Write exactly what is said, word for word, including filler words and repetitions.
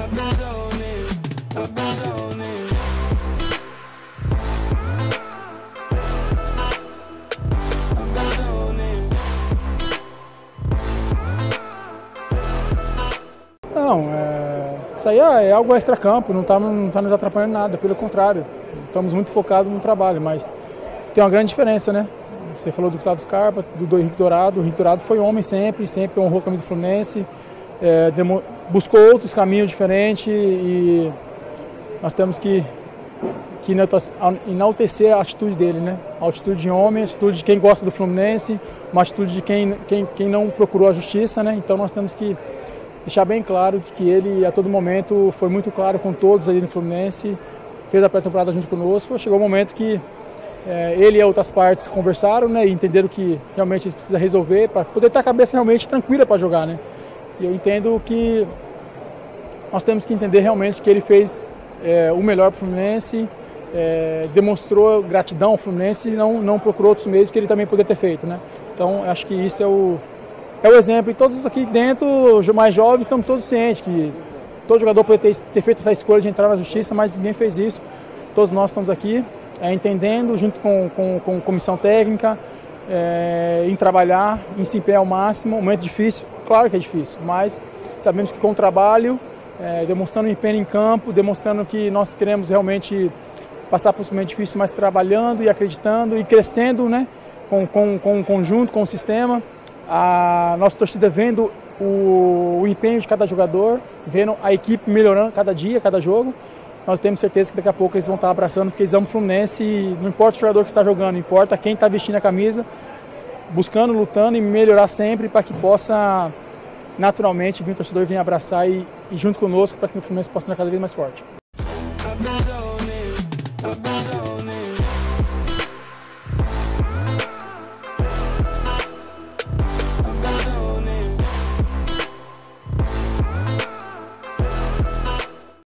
Não, é, isso aí é algo extra-campo, não está não tá nos atrapalhando nada, pelo contrário, estamos muito focados no trabalho, mas tem uma grande diferença, né? Você falou do Gustavo Scarpa, do Henrique Dourado, o Henrique Dourado foi homem sempre, sempre honrou a camisa do Fluminense, é, demo, buscou outros caminhos diferentes e nós temos que, que enaltecer a atitude dele, né? A atitude de homem, a atitude de quem gosta do Fluminense, uma atitude de quem, quem, quem não procurou a justiça, né? Então nós temos que deixar bem claro de que ele, a todo momento, foi muito claro com todos ali no Fluminense, fez a pré-temporada junto conosco. Chegou o momento que é, ele e outras partes conversaram, né, e entenderam que realmente eles precisam resolver para poder ter a cabeça realmente tranquila para jogar, né? E eu entendo que nós temos que entender realmente que ele fez é, o melhor para o Fluminense, é, demonstrou gratidão ao Fluminense e não, não procurou outros meios que ele também poderia ter feito, né? Então, acho que isso é o É o exemplo, e todos aqui dentro, os mais jovens, estamos todos cientes que todo jogador pode ter, ter feito essa escolha de entrar na justiça, mas ninguém fez isso. Todos nós estamos aqui é, entendendo, junto com, com, com comissão técnica, é, em trabalhar, em se empenhar ao máximo. Um momento difícil, claro que é difícil, mas sabemos que com o trabalho, é, demonstrando empenho em campo, demonstrando que nós queremos realmente passar por um momento difícil, mas trabalhando e acreditando e crescendo, né, com, com, com o conjunto, com o sistema. A nossa torcida vendo o, o empenho de cada jogador, vendo a equipe melhorando cada dia, cada jogo. Nós temos certeza que daqui a pouco eles vão estar abraçando, porque eles amam o Fluminense e não importa o jogador que está jogando, importa quem está vestindo a camisa, buscando, lutando e melhorar sempre para que possa naturalmente vir o torcedor vir abraçar e, e junto conosco para que o Fluminense possa ser cada vez mais forte.